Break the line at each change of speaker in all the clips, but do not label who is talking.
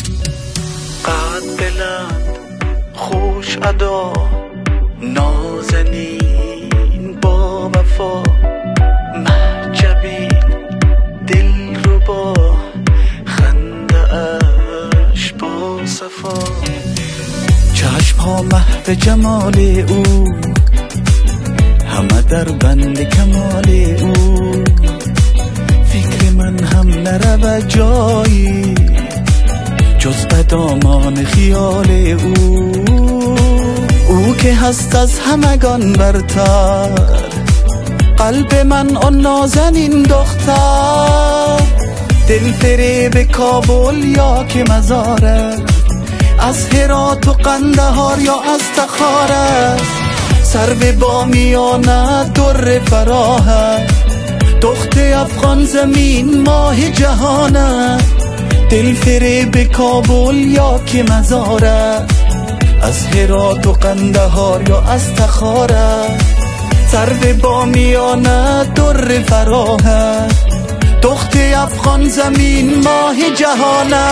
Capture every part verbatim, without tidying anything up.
قد بلند خوش ادا نازنین با وفا محجبین دل رو با خنده اش با صفا چشم ها محو جمال او همه در بند کمال او فکر من هم نرود جایی جز به دامان خیال او او که هست از همگان برتر قلب من آن نازنین دختر دل فریب کابل یا که مزاره از هرات و قندهار یا از تخاره سرو بامیانه در فراه دخت افغان زمین ماه جهانه دل فریب کابل یا که مزاره از هرات و قندهار یا از تخاره سرو بامیانه در فراه دخت افغان زمین ماه جهانه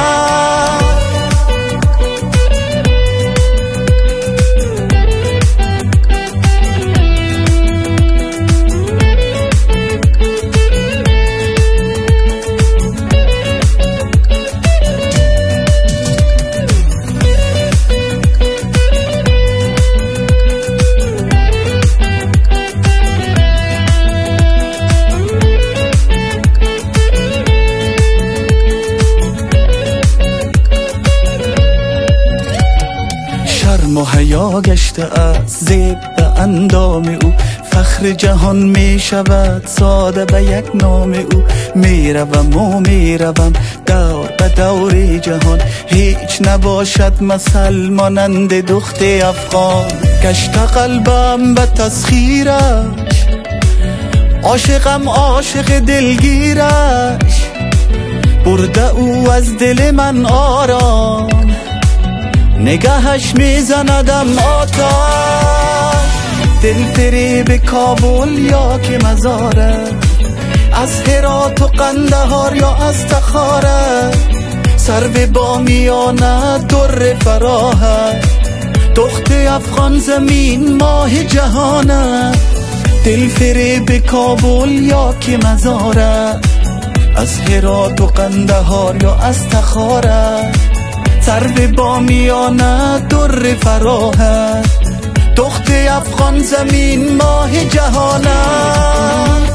و حیا گشته از زیب به اندام او فخر جهان می شود ساده به یک نام او می روم و می روم دور به دور جهان هیچ نباشد مثل مانند دخت افغان گشت قلبم به تسخیرش عاشقم عاشق دلگیرش برده او از دل من آرام نگاهش میزندم آتش دل فریب کابل یا که مزاره از هرات و قندهار یا از تخاره سرو بامیانه در فراه دخت افغان زمین ماه جهانه دل فریب کابل یا که مزاره از هرات و قندهار یا از تخاره سرو بامیانه در فراه دخت افغان زمین ماه جهانه